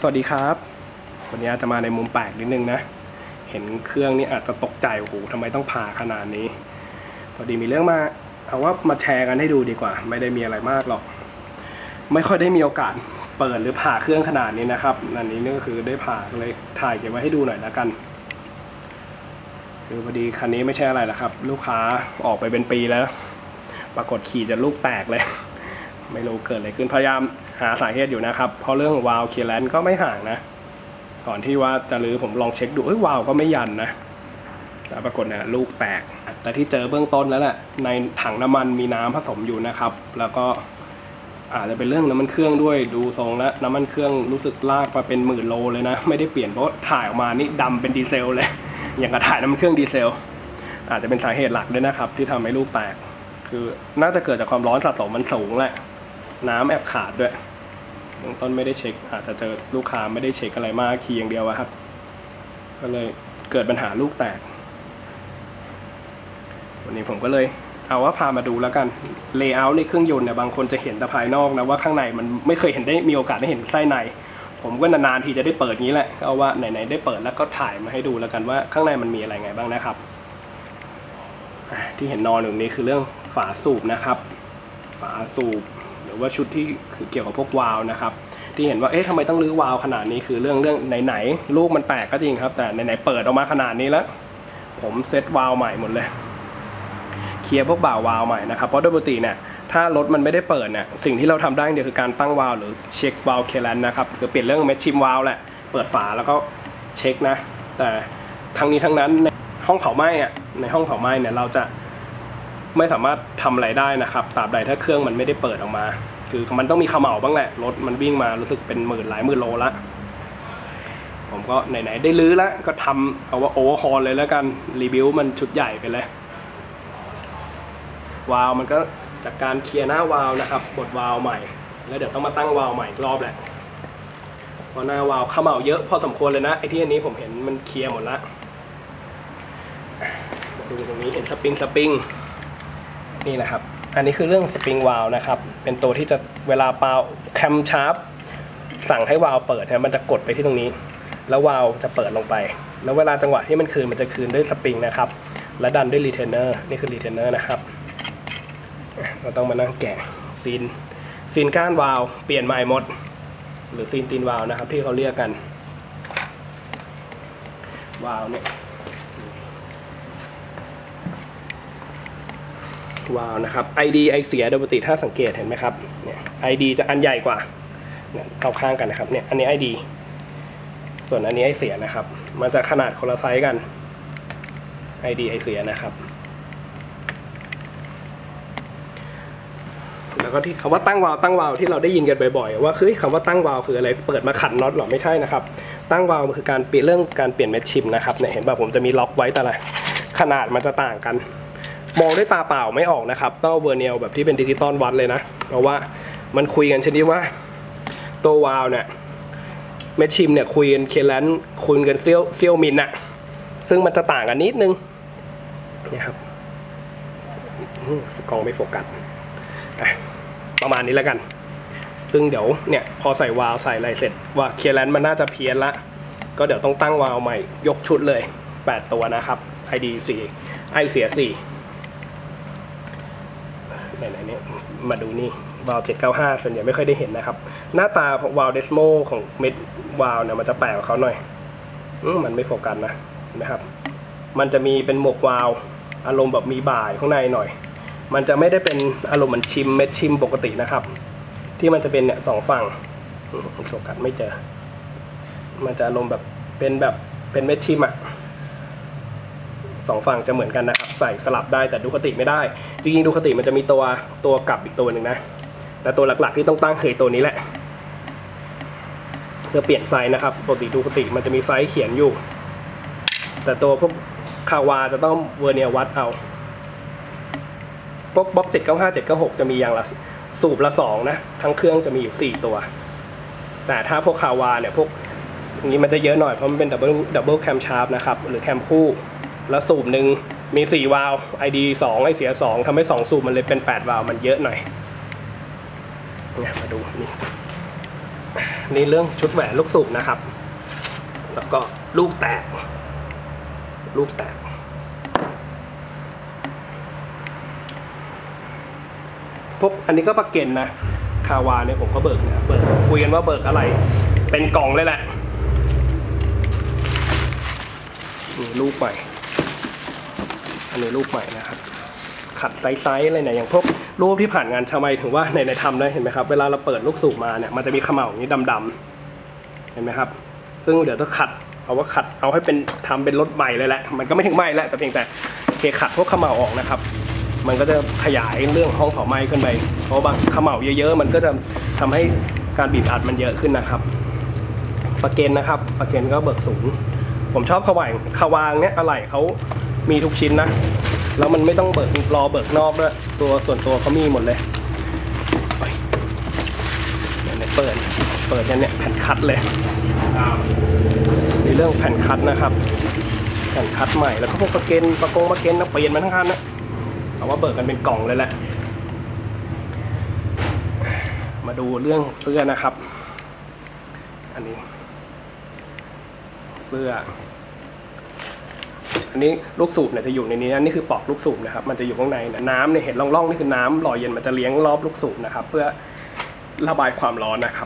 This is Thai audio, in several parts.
สวัสดีครับวันนี้จะมาในมุมแปลกนิดนึงนะเห็นเครื่องนี้อาจจะตกใจโอ้โหทำไมต้องผ่าขนาดนี้พอดีมีเรื่องเอาว่ามาแชร์กันให้ดูดีกว่าไม่ได้มีอะไรมากหรอกไม่ค่อยได้มีโอกาสเปิดหรือผ่าเครื่องขนาดนี้นะครับอันนี้นี่ก็คือได้ผ่าเลยถ่ายเก็บไว้ให้ดูหน่อยแล้วกันคือพอดีคันนี้ไม่ใช่อะไรละครับลูกค้าออกไปเป็นปีแล้วปรากฏขี่จะลูกแตกเลยไม่รู้เกิดอะไรขึ้นพยายามหาสาเหตุอยู่นะครับเพราะเรื่องวาล์วเคลียร์แลนด์ก็ไม่ห่างนะก่อนที่ว่าจะรื้อผมลองเช็คดูวาล์วก็ไม่ยันนะแต่ปรากฏเนี่ยลูกแตกแต่ที่เจอเบื้องต้นแล้วแหละในถังน้ำมันมีน้ำผสมอยู่นะครับแล้วก็อาจจะเป็นเรื่องน้ำมันเครื่องด้วยดูทรงแล้วน้ำมันเครื่องรู้สึกลากมาเป็นหมื่นโลเลยนะไม่ได้เปลี่ยนเพราะถ่ายออกมานี่ดำเป็นดีเซลเลยอย่างกระถ่ายน้ำมันเครื่องดีเซลอาจจะเป็นสาเหตุหลักด้วยนะครับที่ทำให้ลูกแตกคือน่าจะเกิดจากความร้อนสะสมมันสูงแหละน้ำแอบขาดด้วยเบื้องต้นไม่ได้เช็คอาจจะเจอลูกค้าไม่ได้เช็คอะไรมากขี่อย่างเดียวครับก็เลยเกิดปัญหาลูกแตกวันนี้ผมก็เลยเอาว่าพามาดูแล้วกันเลเยอร์ในเครื่องยนต์เนี่ยบางคนจะเห็นแต่ภายนอกนะว่าข้างในมันไม่เคยเห็นได้มีโอกาสได้เห็นไส้ในผมก็นานๆทีจะได้เปิดงี้แหละก็เอาว่าไหนๆได้เปิดแล้วก็ถ่ายมาให้ดูแล้วกันว่าข้างในมันมีอะไรไงบ้างนะครับที่เห็นนอนอยู่นี้คือเรื่องฝาสูบนะครับฝาสูบหรือว่าชุดที่คือเกี่ยวกับพวกวาล์วนะครับที่เห็นว่าทำไมต้องรื้อวาล์วขนาดนี้คือเรื่องไหนๆลูกมันแตกก็จริงครับแต่ไหนๆเปิดออกมาขนาดนี้แล้วผมเซตวาล์วใหม่หมดเลยเคลียร์พวกบ่าวาล์วใหม่นะครับเพราะโดยปกติเนี่ยถ้ารถมันไม่ได้เปิดเนี่ยสิ่งที่เราทำได้เดียวคือการตั้งวาล์วหรือเช็ควาล์วเคลียร์แลนด์นะครับคือเปลี่ยนเรื่องเมชชิมวาล์วแหละเปิดฝาแล้วก็เช็คนะแต่ทั้งนี้ทั้งนั้นในห้องเผาไหม้ในห้องเผาไหม้เนี่ยเราจะไม่สามารถทำอะไรได้นะครับตราบใดถ้าเครื่องมันไม่ได้เปิดออกมาคือมันต้องมีเขม่าบ้างแหละรถมันวิ่งมารู้สึกเป็นหลายหมื่นโลละผมก็ไหนๆได้รื้อแล้วก็ทำเอาว่าโอเวอร์ฮอลเลยแล้วกันรีวิวมันชุดใหญ่ไปเลยวาล์วมันก็จากการเคลียร์หน้าวาล์วนะครับบดวาล์วใหม่แล้วเดี๋ยวต้องมาตั้งวาล์วใหม่อีกรอบแหละเพราะหน้าวาล์วเขม่าเยอะพอสมควรเลยนะไอ้ที่อันนี้ผมเห็นมันเคลียร์หมดละมาดูตรงนี้เห็นสปริงนี่นะครับอันนี้คือเรื่องสปริงวาล์วนะครับเป็นตัวที่จะเวลาเปล่าแคมชาร์ปสั่งให้วาล์วเปิดมันจะกดไปที่ตรงนี้แล้ววาล์วจะเปิดลงไปแล้วเวลาจังหวะที่มันคืนมันจะคืนด้วยสปริงนะครับและดันด้วยรีเทนเนอร์นี่คือรีเทนเนอร์นะครับเราต้องมานั่งแกะซีนก้านวาล์วเปลี่ยนใหม่หมดหรือซีนตีนวาล์วนะครับที่เขาเรียกกันวาล์วเนี่ยวาล์วนะครับ ID ไอเสียโดยปกติถ้าสังเกตเห็นไหมครับเนี่ย ID จะอันใหญ่กว่าเนี่ยเข้าข้างกันนะครับเนี่ยอันนี้ ID ส่วนอันนี้ไอเสียนะครับมันจะขนาดคนละไซส์กัน ID ไอเสียนะครับแล้วก็ที่คำว่าตั้งวาล์วที่เราได้ยินกันบ่อยๆว่าคำว่าตั้งวาล์วคืออะไรเปิดมาขันน็อตหรอไม่ใช่นะครับตั้งวาล์วคือการเปลี่ยนเรื่องการเปลี่ยนเม็ดชิมนะครับเนี่ยเห็นป่ะผมจะมีล็อกไว้แต่ละขนาดมันจะต่างกันมองด้วยตาเปล่าไม่ออกนะครับต้องเวอร์เนียลแบบที่เป็นดิจิตอลวัดเลยนะเพราะว่ามันคุยกันชนิดว่าตัววาล์วเนี่ยเม็ดชิมเนี่ยคุยกันเคแลนคุยกันเซี่ยวมิลน่ะซึ่งมันจะต่างกันนิดนึงเนี่ยครับกล้องไม่โฟกัสประมาณนี้แล้วกันซึ่งเดี๋ยวเนี่ยพอใส่วาล์วใส่อะไรเสร็จว่าเคแลนมันน่าจะเพี้ยนละก็เดี๋ยวต้องตั้งวาล์วใหม่ยกชุดเลย8ตัวนะครับ ID 4 ไอเสีย4ไหนๆเนี่ยมาดูนี่วาล์ว795ส่วนใหญ่ไม่ค่อยได้เห็นนะครับหน้าตาวาล์วเดสโมของเม็ดวาล์วเนี่ยมันจะแปลกกว่าเขาหน่อยมันไม่โฟกัสนะครับมันจะมีเป็นหมวกวาล์วอารมณ์แบบมีบ่ายข้างในหน่อยมันจะไม่ได้เป็นอารมณ์เหมือนชิมเม็ดชิมปกตินะครับที่มันจะเป็นเนี่ย2ฝั่งโฟกัสไม่เจอมันจะอารมณ์แบบเป็นเม็ดชิม2ฝั่งจะเหมือนกันนะครับใส่สลับได้แต่ดูคติไม่ได้จริงๆดูคติมันจะมีตัวกลับอีกตัวหนึ่งนะแต่ตัวหลักๆที่ต้องตั้งคือตัวนี้แหละเพื่อเปลี่ยนไซส์นะครับปกติดูคติมันจะมีไซส์เขียนอยู่แต่ตัวพวกคาวาจะต้องเวอร์เนียวัดเอาพวกบล็อก795 796จะมีอย่างละสูบละ2นะทั้งเครื่องจะมีอยู่4ตัวแต่ถ้าพวกคาวาเนี่ยพวกนี้มันจะเยอะหน่อยเพราะมันเป็นดับเบิลแคมชาร์ปนะครับหรือแคมคู่แล้วสูบหนึ่งมี4วาล์ว ID 2ไอเสีย2ทำให้2สูบมันเลยเป็น8วาล์วมันเยอะหน่อยเนี่ยมาดูนี่นี่เรื่องชุดแหวนลูกสูบนะครับแล้วก็ลูกแตกพวกอันนี้ก็ประเก็นนะคาวาเนี่ยผมก็เบิกนะคุยกันว่าเบิกอะไรเป็นกล่องเลยแหละนี่ลูกใหม่อันนี้ลูกใหม่นะครับขัดไซส์อะไรเนี่ยอย่างพวกรูปที่ผ่านงานทำไมถึงว่าในทำได้เห็นไหมครับเวลาเราเปิดลูกสูบมาเนี่ยมันจะมีเขม่าอย่างนี้ดำๆเห็นไหมครับซึ่งเดี๋ยวต้องขัดเอาให้เป็นทำเป็นรถใหม่เลยแหละมันก็ไม่ถึงไหม้แล้วแต่เพียงแต่เคขัดพวกเขม่าออกนะครับมันก็จะขยายเรื่องห้องเผาไหม้ขึ้นไปเพราะบางเขม่าเยอะๆมันก็จะทำให้การบีบอัดมันเยอะขึ้นนะครับประเก็นนะครับประเก็นก็เบิกสูงผมชอบขวางเนี่ยอะไหล่เขามีทุกชิ้นนะแล้วมันไม่ต้องเบิกนอกด้วยตัวส่วนตัวเขามีหมดเลยเนี่ยเปิดเนี่ยแผ่นคัดเลยมีเรื่องแผ่นคัดนะครับแผ่นคัดใหม่แล้วก็พวกประเก็นเปลี่ยนมาทั้งคันนะเอาว่าเบิกกันเป็นกล่องเลยแหละมาดูเรื่องเสื้อนะครับอันนี้เสื้ออันนี้ลูกสูบเนี่ยจะอยู่ในนี้นะนี่คือปอกลูกสูบนะครับมันจะอยู่ข้างในนะน้ำเนี่ยเห็นร่องๆนี่คือน้ำหล่อเย็นมันจะเลี้ยงรอบลูกสูบนะครับเพื่อระบายความร้อนนะครับ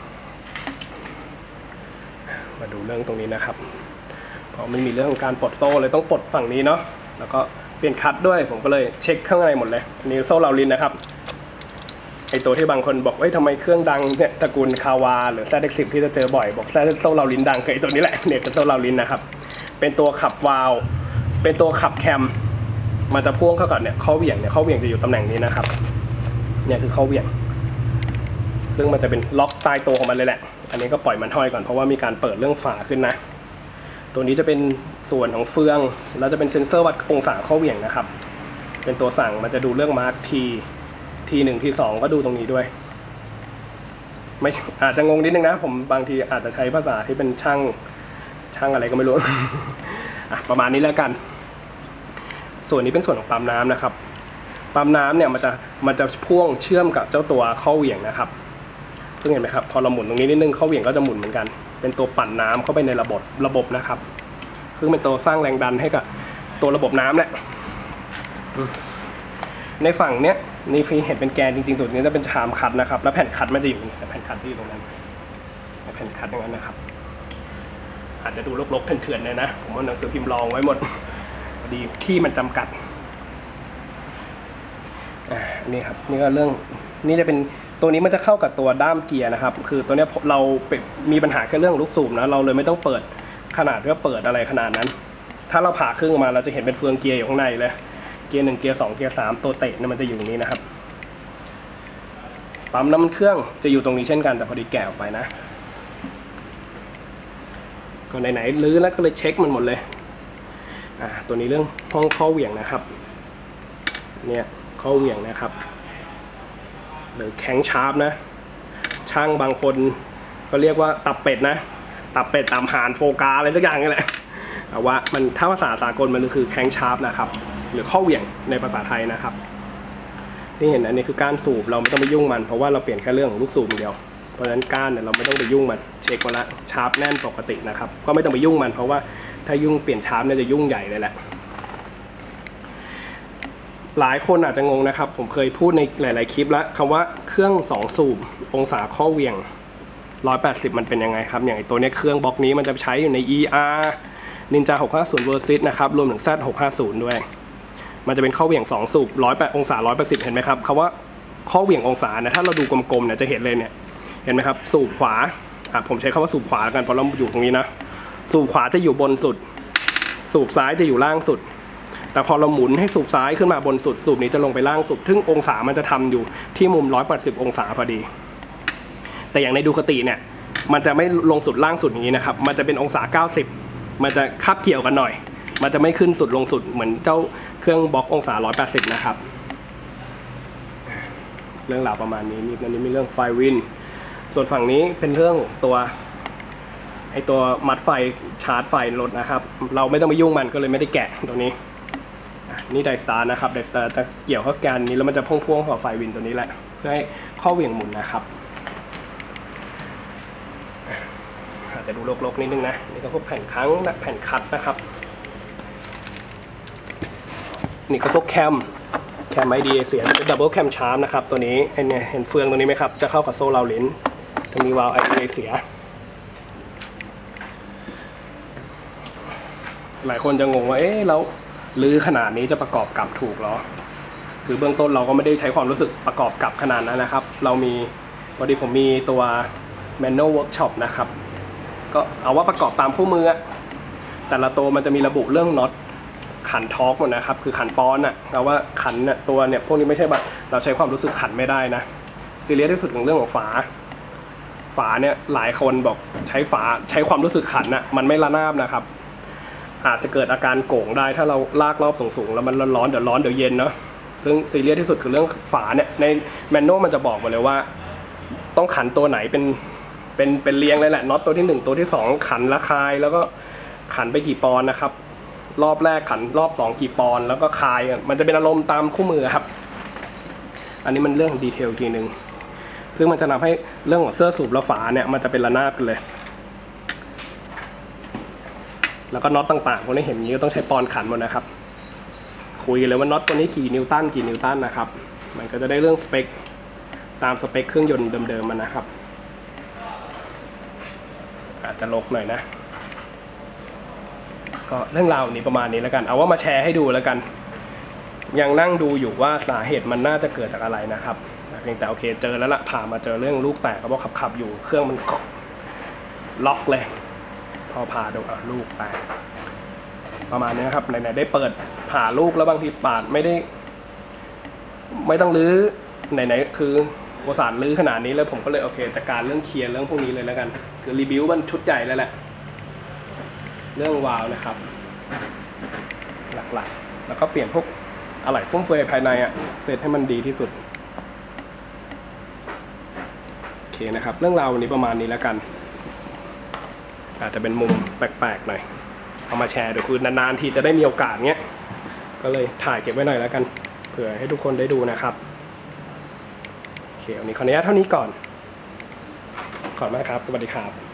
มาดูเรื่องตรงนี้นะครับเพราะไม่มีเรื่องของการปลดโซ่เลยต้องปลดฝั่งนี้เนาะแล้วก็เปลี่ยนคัทด้วยผมก็เลยเช็คข้างในหมดเลยนี่โซ่ลาวลินนะครับไอตัวที่บางคนบอกว่าทำไมเครื่องดังเนี่ยตระกูลคาวาหรือZX10ที่จะเจอบ่อยบอกโซ่ลาวลินดังคือไอตัวนี้แหละเนี่ยเป็นโซ่ลาวลินนะครับเป็นตัวขับวาล์วเป็นตัวขับแคมมันจะพ่วงเข้ากับเนี่ยข้อเหวี่ยงจะอยู่ตำแหน่งนี้นะครับเนี่ยคือข้อเหวี่ยงซึ่งมันจะเป็นล็อกตายตัวของมันเลยแหละอันนี้ก็ปล่อยมันห้อยก่อนเพราะว่ามีการเปิดเรื่องฝาขึ้นนะตัวนี้จะเป็นส่วนของเฟืองแล้วจะเป็นเซ็นเซอร์วัดองศาข้อเหวี่ยงนะครับเป็นตัวสั่งมันจะดูเรื่องมาร์คT1 T2ก็ดูตรงนี้ด้วยไม่อาจจะงงนิดนึงนะผมบางทีอาจจะใช้ภาษาที่เป็นช่างอะไรก็ไม่รู้ ประมาณนี้แล้วกันส่วนนี้เป็นส่วนของปั๊มน้ำนะครับปั๊มน้ำเนี่ยมันจะพ่วงเชื่อมกับเจ้าตัวข้อเหวี่ยงนะครับซึ่งเห็นไหมครับพอเราหมุนตรงนี้นิดนึงข้อเหวี่ยงก็จะหมุนเหมือนกันเป็นตัวปั่นน้ำเข้าไปในระบบนะครับซึ่งเป็นตัวสร้างแรงดันให้กับตัวระบบน้ำแหละในฝั่งเนี้ยนี่ฟีเห็นเป็นแกนจริงๆตัวนี้จะเป็นชามคัดนะครับแล้วแผ่นคัดมันจะอยู่แผ่นคัดที่อยู่ตรงนั้นแผ่นคัดอย่างนั้นนะครับอาจจะดูรกๆเถื่อนๆเลยนะผมเอาหนังสือพิมพ์รองไว้หมดพอดีที่มันจำกัดนี่ครับนี่ก็เรื่องนี่จะเป็นตัวนี้มันจะเข้ากับตัวด้ามเกียร์นะครับคือตัวนี้เรามีปัญหาแค่เรื่องลูกสูบนะเราเลยไม่ต้องเปิดขนาดเพื่อเปิดอะไรขนาดนั้นถ้าเราผ่าครึ่งมาเราจะเห็นเป็นเฟืองเกียร์อยู่ข้างในเลยเกียร์1เกียร์2เกียร์3ตัวเตะเนี่ยมันจะอยู่นี้นะครับปั๊มน้ำมันเครื่องจะอยู่ตรงนี้เช่นกันแต่พอดีแกะออกไปนะก็ไหนๆลื้อแล้วก็เลยเช็คมันหมดเลยตัวนี้เรื่องห้องข้อเหวี่ยงนะครับเนี่ยข้อเหวี่ยงนะครับหรือแข็งชาร์ปนะช่างบางคนก็เรียกว่าตับเป็ดนะตับเป็ดตามหานโฟกาอะไรสักอย่างนี่แหละแต่ว่ามันถ้าภาษาสากลมันคือแข็งชาร์ปนะครับหรือข้อเหวี่ยงในภาษาไทยนะครับนี่เห็นอันนี้คือก้านสูบเราไม่ต้องไปยุ่งมันเพราะว่าเราเปลี่ยนแค่เรื่องของลูกสูบเดียวเพราะฉะนั้นก้านเนี่ยเราไม่ต้องไปยุ่งมันเช็คมาละชาร์ปแน่นปกตินะครับก็ไม่ต้องไปยุ่งมันเพราะว่าถ้ายุ่งเปลี่ยนชาร์ปเนี่ยจะยุ่งใหญ่เลยแหละหลายคนอาจจะงงนะครับผมเคยพูดในหลายๆคลิปแล้วคำว่าเครื่อง2สูบองศาข้อเหวี่ยง180มันเป็นยังไงครับอย่างตัวนี้เครื่องบล็อกนี้มันจะใช้อยู่ใน ER Ninja 650 Versys นะครับรวมถึง Z650 ด้วยมันจะเป็นข้อเหวี่ยง2สูบ108องศา180เห็นไหมครับคำว่าข้อเหวี่ยงองศานะถ้าเราดูกลมๆเนี่ยจะเห็นเลยเนี่ยเห็นไหมครับสูบขวาผมใช้คำว่าสูบขวากันเพราะเราอยู่ตรงนี้นะสูบขวาจะอยู่บนสุดสูบซ้ายจะอยู่ล่างสุดแต่พอเราหมุนให้สูบซ้ายขึ้นมาบนสุดสูบนี้จะลงไปล่างสุดซึ่งองศามันจะทำอยู่ที่มุม180องศาพอดีแต่อย่างในดูคติเนี่ยมันจะไม่ลงสุดล่างสุดอย่างนี้นะครับมันจะเป็นองศา90มันจะคาบเกี่ยวกันหน่อยมันจะไม่ขึ้นสุดลงสุดเหมือนเจ้าเครื่องบล็อกองศา180นะครับเรื่องราวประมาณนี้มีเรื่องไฟวินส่วนฝั่งนี้เป็นเรื่องตัวมัดไฟชาร์จไฟรถนะครับเราไม่ต้องไปยุ่งมันก็เลยไม่ได้แกะตัวนี้นี่ไดสตาร์นะครับไดสตาร์จะเกี่ยวเข้ากันนี้แล้วมันจะพ่วงกับไฟวินตัวนี้แหละเพื่อให้ข้อเหวี่ยงหมุนนะครับจะดูรกๆนิดนึงนะนี่ก็พวกแผ่นค้างและแผ่นคัดนะครับนี่ก็พวกแคมไอเดียเสียดับเบิลแคมชาร์ปนะครับตัวนี้เนี่ยเห็นเฟืองตัวนี้ไหมครับจะเข้ากับโซ่ราวลิ้นจะมีวาล์วไอเดียเสียหลายคนจะงงว่าแล้วลื้อขนาดนี้จะประกอบกับถูกเหรอคือเบื้องต้นเราก็ไม่ได้ใช้ความรู้สึกประกอบกับขนาดนั้นนะครับเรามีพอดีผมมีตัว Manual Workshop นะครับก็เอาว่าประกอบตามคู่มือแต่ละตัวมันจะมีระบุเรื่องน็อตขันทอร์กหมดนะครับคือขันปอนด์เราว่าขันตัวเนี่ยพวกนี้ไม่ใช่แบบเราใช้ความรู้สึกขันไม่ได้นะซีเรียสที่สุดของเรื่องของฝาเนี่ยหลายคนบอกใช้ความรู้สึกขันมันไม่ระนาบนะครับอาจจะเกิดอาการโก่งได้ถ้าเราลากรอบสูงๆแล้วมันร้อนเดี๋ยวเย็นเนาะซึ่งซีเรียสที่สุดคือเรื่องฝาเนี่ยในแมนนวลมันจะบอกมาเลยว่าต้องขันตัวไหนเป็นเรียงเลยแหละน็อตตัวที่1ตัวที่2ขันละคายแล้วก็ขันไปกี่ปอนด์นะครับรอบแรกขันรอบ2กี่ปอนด์แล้วก็คายมันจะเป็นอารมณ์ตามคู่มือครับอันนี้มันเรื่องดีเทลทีนึงซึ่งมันจะทำให้เรื่องของเสื้อสูบและฝาเนี่ยมันจะเป็นระนาบกันเลยแล้วก็น็อตต่างๆพวกนี้เห็นนี้ก็ต้องใช้ปอนด์ขันหมดนะครับคุยกันเลยว่าน็อตตัวนี้กี่นิวตันนะครับมันก็จะได้เรื่องสเปคตามสเปคเครื่องยนต์เดิมๆมันนะครับอาจจะลกหน่อยนะก็เรื่องราวนี้ประมาณนี้แล้วกันเอาว่ามาแชร์ให้ดูแล้วกันยังนั่งดูอยู่ว่าสาเหตุมันน่าจะเกิดจากอะไรนะครับเพียงแต่โอเคเจอแล้วล่ะผ่ามาเจอเรื่องลูกแตกก็บอกขับอยู่เครื่องมันล็อกเลยพอผ่าดูลูกแตกประมาณนี้ครับไหนๆได้เปิดผ่าลูกแล้วบางทีปาดไม่ต้องรื้อไหนๆคือโอสานรื้อขนาดนี้แล้วผมก็เลยโอเคจัดการเรื่องเคลียร์เรื่องพวกนี้เลยแล้วกันคือรีวิวมันชุดใหญ่แล้วแหละเรื่องวาล์วนะครับหลักๆแล้วก็เปลี่ยนพวกอะไหล่ฟุ่มเฟือยภายในเซตให้มันดีที่สุดโอเคนะครับเรื่องราววันนี้ประมาณนี้แล้วกันอาจจะเป็นมุมแปลกๆหน่อยเอามาแชร์เดี๋ยวคือนานๆทีจะได้มีโอกาสเงี้ยก็เลยถ่ายเก็บไว้หน่อยแล้วกันเผื่อให้ทุกคนได้ดูนะครับโอเควันนี้ขออนุญาตเท่านี้ก่อนขอบคุณมากครับสวัสดีครับ